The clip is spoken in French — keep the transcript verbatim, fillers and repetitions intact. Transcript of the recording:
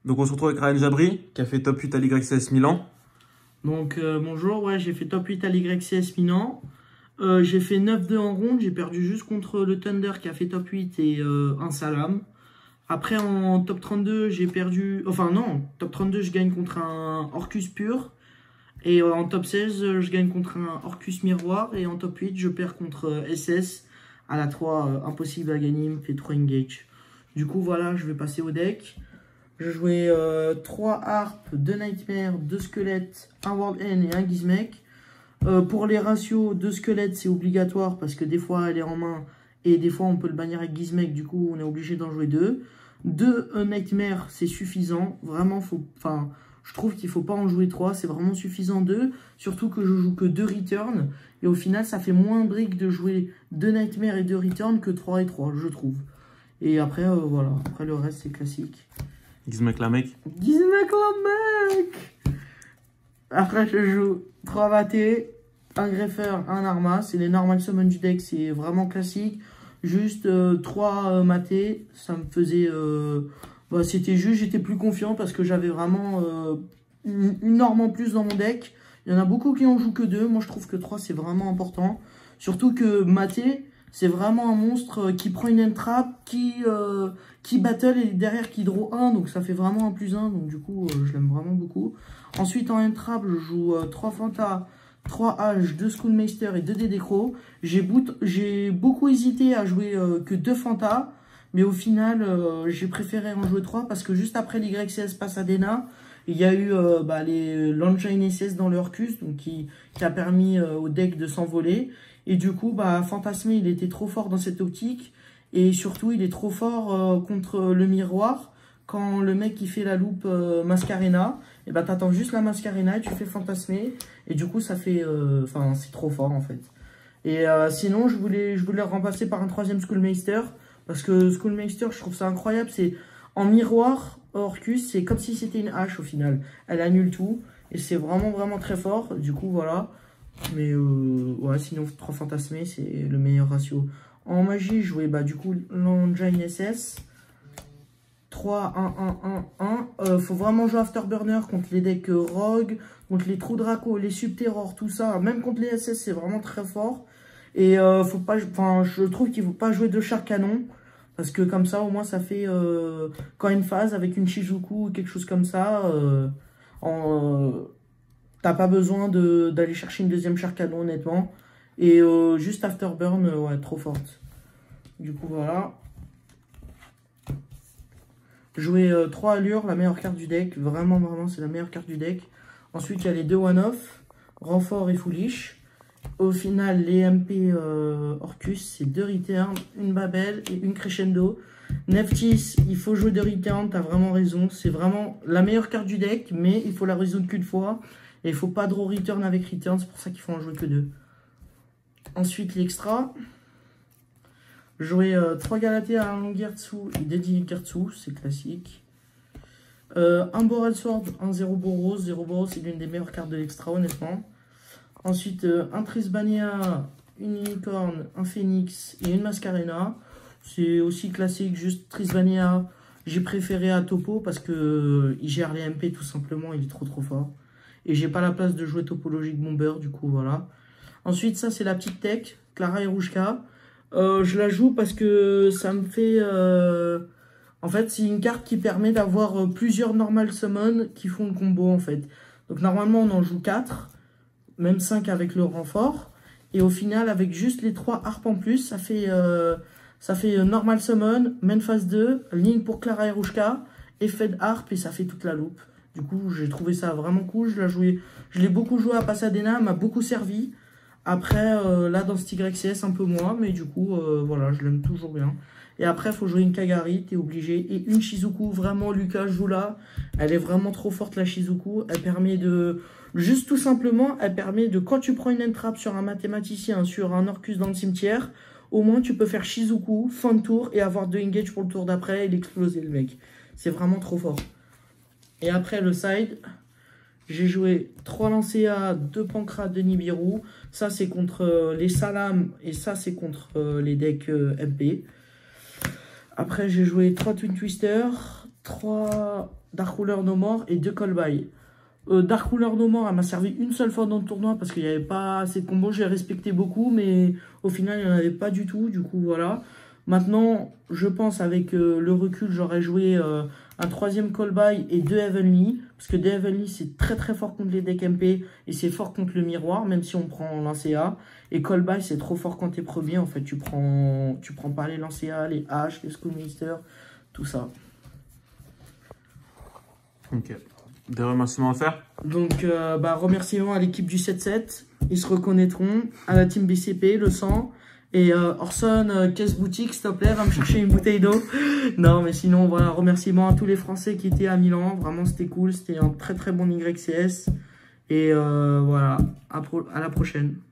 Donc on se retrouve avec Ryan Jabri qui a fait top huit à l'Y C S Milan. Donc euh, bonjour, ouais, j'ai fait top huit à l'Y C S Milan. Euh, j'ai fait neuf deux en ronde, j'ai perdu juste contre le Thunder qui a fait top huit et euh, un Salam. Après en top trente-deux, j'ai perdu... Enfin non, top trente-deux, je gagne contre un Orcus pur. Et euh, en top seize, je gagne contre un Orcus miroir. Et en top huit, je perds contre euh, S S. À la trois, euh, impossible à gagner, il me fait trois engage. Du coup, voilà, je vais passer au deck. Je jouais euh, trois harpes, deux nightmares, deux squelettes, un world end et un gizmek. Euh, pour les ratios, deux squelettes, c'est obligatoire parce que des fois, elle est en main. Et des fois, on peut le bannir avec gizmek. Du coup, on est obligé d'en jouer deux. Deux euh, nightmares, c'est suffisant. Vraiment, faut... Enfin... Je trouve qu'il ne faut pas en jouer trois, c'est vraiment suffisant deux. Surtout que je joue que deux returns. Et au final, ça fait moins briques de jouer deux nightmares et deux returns que trois et trois, je trouve. Et après, euh, voilà. Après, le reste, c'est classique. Gizmek la mec. Gizmek la mec. Après, je joue trois Vaté, un greffeur, un arma. C'est les normal summon du deck, c'est vraiment classique. Juste euh, trois euh, matés, ça me faisait... Euh, Bah, c'était juste, j'étais plus confiant parce que j'avais vraiment euh, une, une norme en plus dans mon deck. Il y en a beaucoup qui en jouent que deux. Moi, je trouve que trois, c'est vraiment important. Surtout que Maté, c'est vraiment un monstre qui prend une entrap, qui, euh, qui battle et derrière qui draw un. Donc, ça fait vraiment un plus un. Donc, du coup, euh, je l'aime vraiment beaucoup. Ensuite, en entrap, je joue euh, trois Fanta, trois H, deux Schoolmeister et deux Dédécro. J'ai beaucoup hésité à jouer euh, que deux Fanta. Mais au final, euh, j'ai préféré en jouer trois parce que juste après l'Y C S Pasadena, il y a eu euh, bah, les l'Engine S S dans le Orcus, donc qui, qui a permis euh, au deck de s'envoler. Et du coup, bah, Fantasmé, il était trop fort dans cette optique. Et surtout, il est trop fort euh, contre le miroir. Quand le mec qui fait la loupe euh, Mascarena, et bah, t'attends juste la Mascarena et tu fais Fantasmé. Et du coup, ça fait... Enfin, euh, c'est trop fort en fait. Et euh, sinon, je voulais, je voulais le remplacer par un troisième Schoolmeister. Parce que Schoolmeister, je trouve ça incroyable. C'est en miroir, Orcus, c'est comme si c'était une hache au final. Elle annule tout. Et c'est vraiment, vraiment très fort. Du coup, voilà. Mais euh, ouais, sinon, trois fantasmés, c'est le meilleur ratio. En magie, je jouais bah, du coup l'Engine S S. trois, un, un, un, un. Euh, faut vraiment jouer Afterburner contre les decks euh, Rogue, contre les True Draco, les Subterror, tout ça. Même contre les S S, c'est vraiment très fort. Et euh, faut pas, enfin, je trouve qu'il ne faut pas jouer deux chars canons. Parce que comme ça, au moins, ça fait euh, quand une phase avec une Shizuku ou quelque chose comme ça, euh, euh, t'as pas besoin d'aller chercher une deuxième char canon, honnêtement. Et euh, juste Afterburn, euh, ouais, trop forte. Du coup, voilà. Jouer euh, trois allures, la meilleure carte du deck. Vraiment, vraiment, c'est la meilleure carte du deck. Ensuite, il y a les deux one-off, Renfort et Foolish. Au final, les M P euh, Orcus, c'est deux returns, une Babel et une Crescendo. Neftis, il faut jouer deux returns, t'as vraiment raison. C'est vraiment la meilleure carte du deck, mais il faut la résoudre qu'une fois. Et il faut pas draw return avec return, c'est pour ça qu'il faut en jouer que deux. Ensuite, l'extra. Jouer euh, trois Galatea, un Longertsu et deux Dinigertsu, c'est classique. Euh, un Boral Sword, un zéro Boros. zéro Boros, c'est l'une des meilleures cartes de l'extra, honnêtement. Ensuite, euh, un Trisbania, une Unicorn, un Phoenix et une Mascarena. C'est aussi classique, juste Trisbania. J'ai préféré à Topo parce que euh, il gère les M P tout simplement, il est trop trop fort. Et j'ai pas la place de jouer Topologique Bomber, du coup voilà. Ensuite, ça c'est la petite tech, Clara Erushka. Euh, je la joue parce que ça me fait... Euh... En fait, c'est une carte qui permet d'avoir plusieurs normal summon qui font le combo en fait. Donc normalement, on en joue quatre. Même cinq avec le renfort. Et au final, avec juste les trois harpes en plus, ça fait, euh, ça fait normal summon, main phase deux, ligne pour Clara Erushka, effet de harpe et ça fait toute la loupe. Du coup, j'ai trouvé ça vraiment cool. Je l'ai joué, je l'ai beaucoup joué à Pasadena, m'a beaucoup servi. Après, euh, là, dans ce Y C S, un peu moins, mais du coup, euh, voilà, je l'aime toujours bien. Et après, il faut jouer une Kagari, t'es obligé. Et une Shizuku, vraiment, Lucas joue là. Elle est vraiment trop forte, la Shizuku. Elle permet de... Juste tout simplement, elle permet de, quand tu prends une entrap sur un mathématicien, sur un Orcus dans le cimetière, au moins tu peux faire Shizuku, fin de tour, et avoir deux engage pour le tour d'après et l'exploser le mec. C'est vraiment trop fort. Et après le side, j'ai joué trois Lancea, deux Pancras, deux Nibiru. Ça c'est contre euh, les Salam, et ça c'est contre euh, les decks euh, M P. Après j'ai joué trois Twin Twister, trois Dark Ruler No More et deux Call By. Euh, Dark Ruler No More, elle m'a servi une seule fois dans le tournoi parce qu'il n'y avait pas assez de combos. J'ai respecté beaucoup, mais au final, il n'y en avait pas du tout. Du coup, voilà. Maintenant, je pense avec euh, le recul, j'aurais joué euh, un troisième Call By et deux Heavenly. Parce que deux Heavenly, c'est très très fort contre les decks M P et c'est fort contre le miroir, même si on prend lancé A. Et Call By, c'est trop fort quand t'es premier. En fait, tu prends, tu prends pas les lancés A, les H, les Schoolmaster, tout ça. Ok. Des remerciements à faire? Donc, euh, bah, remerciements à l'équipe du sept sept. Ils se reconnaîtront. À la team B C P, le sang. Et euh, Orson, euh, caisse boutique, s'il te plaît, va me chercher une bouteille d'eau. Non, mais sinon, voilà, remerciements à tous les Français qui étaient à Milan. Vraiment, c'était cool. C'était un très très bon Y C S. Et euh, voilà, à, pro à la prochaine.